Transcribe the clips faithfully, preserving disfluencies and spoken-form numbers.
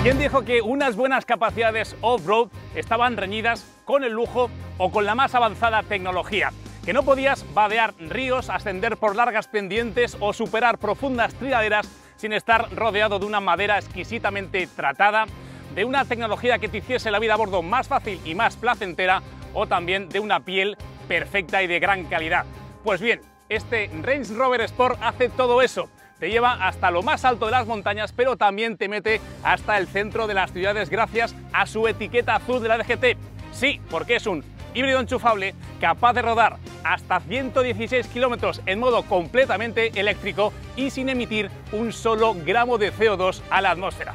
¿Quién dijo que unas buenas capacidades off-road estaban reñidas con el lujo o con la más avanzada tecnología? Que no podías vadear ríos, ascender por largas pendientes o superar profundas triaderas sin estar rodeado de una madera exquisitamente tratada, de una tecnología que te hiciese la vida a bordo más fácil y más placentera, o también de una piel perfecta y de gran calidad. Pues bien, este Range Rover Sport hace todo eso. Te lleva hasta lo más alto de las montañas, pero también te mete hasta el centro de las ciudades gracias a su etiqueta azul de la D G T. Sí, porque es un híbrido enchufable capaz de rodar hasta ciento dieciséis kilómetros en modo completamente eléctrico y sin emitir un solo gramo de C O dos a la atmósfera.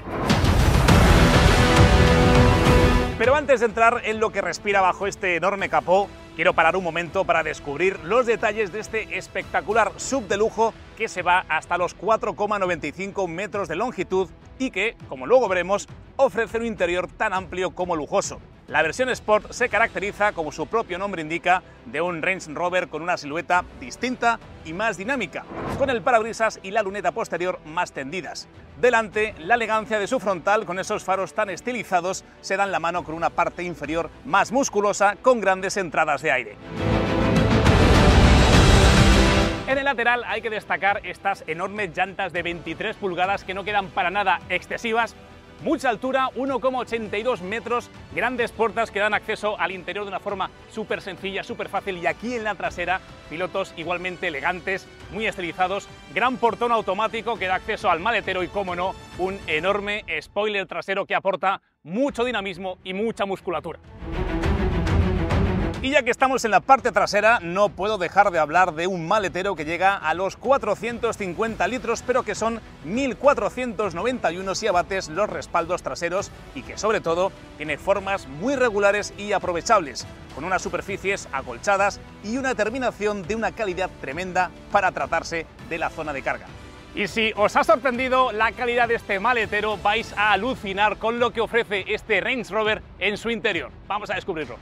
Pero antes de entrar en lo que respira bajo este enorme capó, quiero parar un momento para descubrir los detalles de este espectacular sub de lujo que se va hasta los cuatro coma noventa y cinco metros de longitud y que, como luego veremos, ofrece un interior tan amplio como lujoso. La versión Sport se caracteriza, como su propio nombre indica, de un Range Rover con una silueta distinta y más dinámica, con el parabrisas y la luneta posterior más tendidas. Delante, la elegancia de su frontal, con esos faros tan estilizados, se dan la mano con una parte inferior más musculosa, con grandes entradas de aire. En el lateral hay que destacar estas enormes llantas de veintitrés pulgadas que no quedan para nada excesivas. Mucha altura, uno coma ochenta y dos metros, grandes puertas que dan acceso al interior de una forma súper sencilla, súper fácil, y aquí en la trasera pilotos igualmente elegantes, muy estilizados, gran portón automático que da acceso al maletero y, cómo no, un enorme spoiler trasero que aporta mucho dinamismo y mucha musculatura. Y ya que estamos en la parte trasera, no puedo dejar de hablar de un maletero que llega a los cuatrocientos cincuenta litros, pero que son mil cuatrocientos noventa y uno si abates los respaldos traseros y que sobre todo tiene formas muy regulares y aprovechables, con unas superficies acolchadas y una terminación de una calidad tremenda para tratarse de la zona de carga. Y si os ha sorprendido la calidad de este maletero, vais a alucinar con lo que ofrece este Range Rover en su interior. Vamos a descubrirlo.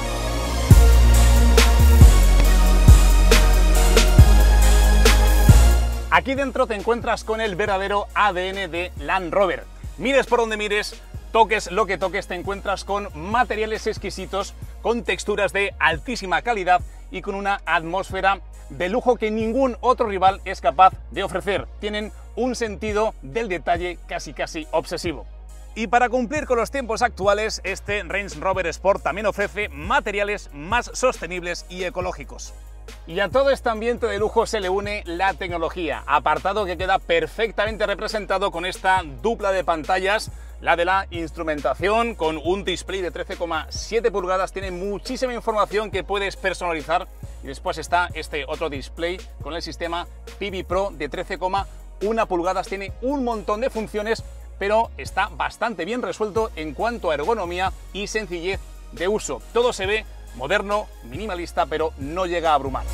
Aquí dentro te encuentras con el verdadero A D N de Land Rover. Mires por donde mires, toques lo que toques, te encuentras con materiales exquisitos, con texturas de altísima calidad y con una atmósfera de lujo que ningún otro rival es capaz de ofrecer. Tienen un sentido del detalle casi casi obsesivo. Y para cumplir con los tiempos actuales, este Range Rover Sport también ofrece materiales más sostenibles y ecológicos. Y a todo este ambiente de lujo se le une la tecnología, apartado que queda perfectamente representado con esta dupla de pantallas, la de la instrumentación con un display de trece coma siete pulgadas, tiene muchísima información que puedes personalizar, y después está este otro display con el sistema P V Pro de trece coma uno pulgadas, tiene un montón de funciones, pero está bastante bien resuelto en cuanto a ergonomía y sencillez de uso. Todo se ve moderno, minimalista, pero no llega a abrumar.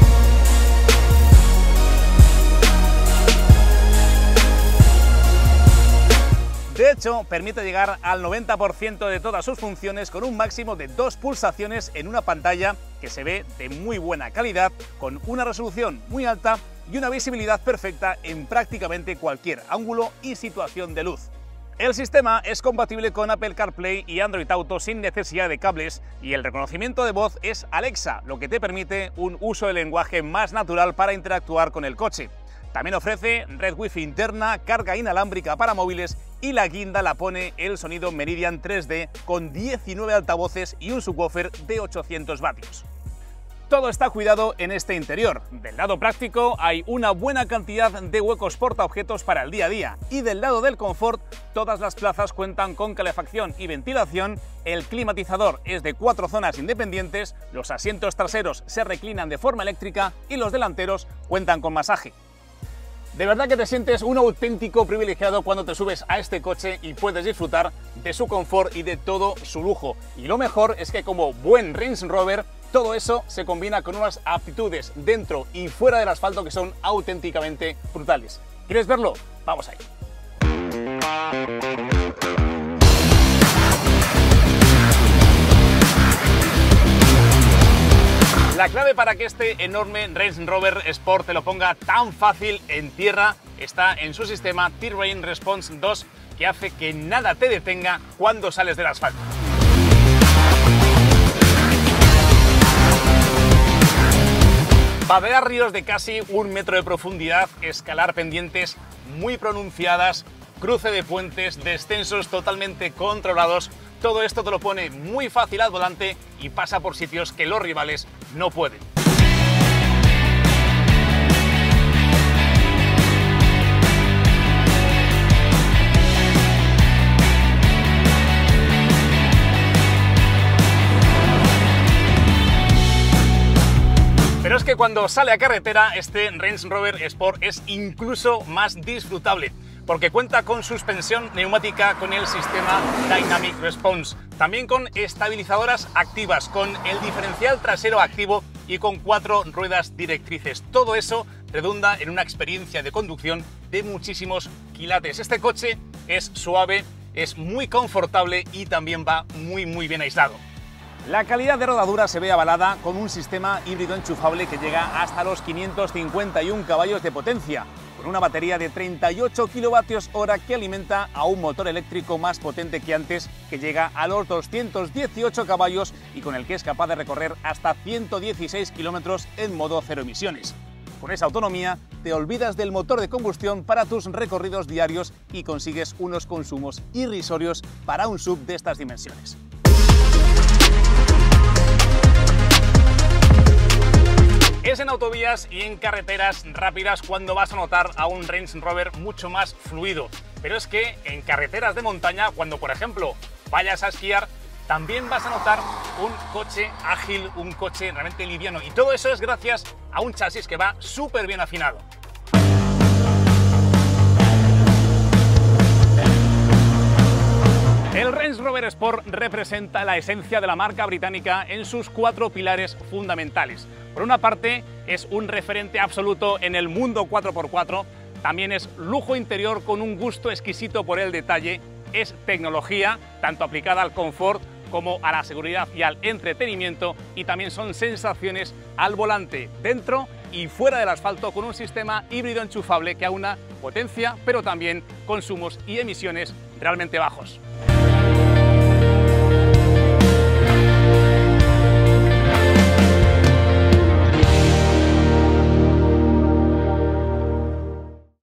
De hecho, permite llegar al noventa por ciento de todas sus funciones con un máximo de dos pulsaciones en una pantalla que se ve de muy buena calidad, con una resolución muy alta y una visibilidad perfecta en prácticamente cualquier ángulo y situación de luz. El sistema es compatible con Apple CarPlay y Android Auto sin necesidad de cables, y el reconocimiento de voz es Alexa, lo que te permite un uso del lenguaje más natural para interactuar con el coche. También ofrece red Wi-Fi interna, carga inalámbrica para móviles, y la guinda la pone el sonido Meridian tres D con diecinueve altavoces y un subwoofer de ochocientos vatios. Todo está cuidado en este interior. Del lado práctico hay una buena cantidad de huecos portaobjetos para el día a día, y del lado del confort todas las plazas cuentan con calefacción y ventilación, el climatizador es de cuatro zonas independientes, los asientos traseros se reclinan de forma eléctrica y los delanteros cuentan con masaje. De verdad que te sientes un auténtico privilegiado cuando te subes a este coche y puedes disfrutar de su confort y de todo su lujo. Y lo mejor es que, como buen Range Rover, todo eso se combina con unas aptitudes dentro y fuera del asfalto que son auténticamente brutales. ¿Quieres verlo? Vamos ahí. La clave para que este enorme Range Rover Sport te lo ponga tan fácil en tierra está en su sistema Terrain Response dos, que que hace que nada te detenga cuando sales del asfalto. Vadear ríos de casi un metro de profundidad, escalar pendientes muy pronunciadas, cruce de puentes, descensos totalmente controlados, todo esto te lo pone muy fácil al volante y pasa por sitios que los rivales no pueden. Pero es que cuando sale a carretera, este Range Rover Sport es incluso más disfrutable, porque cuenta con suspensión neumática con el sistema Dynamic Response, también con estabilizadoras activas, con el diferencial trasero activo y con cuatro ruedas directrices. Todo eso redunda en una experiencia de conducción de muchísimos quilates. Este coche es suave, es muy confortable y también va muy muy bien aislado. La calidad de rodadura se ve avalada con un sistema híbrido enchufable que llega hasta los quinientos cincuenta y un caballos de potencia, con una batería de treinta y ocho kilovatios hora que alimenta a un motor eléctrico más potente que antes, que llega a los doscientos dieciocho caballos y con el que es capaz de recorrer hasta ciento dieciséis kilómetros en modo cero emisiones. Con esa autonomía te olvidas del motor de combustión para tus recorridos diarios y consigues unos consumos irrisorios para un S U V de estas dimensiones. Es en autovías y en carreteras rápidas cuando vas a notar a un Range Rover mucho más fluido. Pero es que en carreteras de montaña, cuando por ejemplo vayas a esquiar, también vas a notar un coche ágil, un coche realmente liviano. Y todo eso es gracias a un chasis que va súper bien afinado. El Range Rover Sport representa la esencia de la marca británica en sus cuatro pilares fundamentales. Por una parte, es un referente absoluto en el mundo cuatro por cuatro, también es lujo interior con un gusto exquisito por el detalle, es tecnología, tanto aplicada al confort como a la seguridad y al entretenimiento, y también son sensaciones al volante, dentro y fuera del asfalto, con un sistema híbrido enchufable que aúna potencia, pero también consumos y emisiones realmente bajos.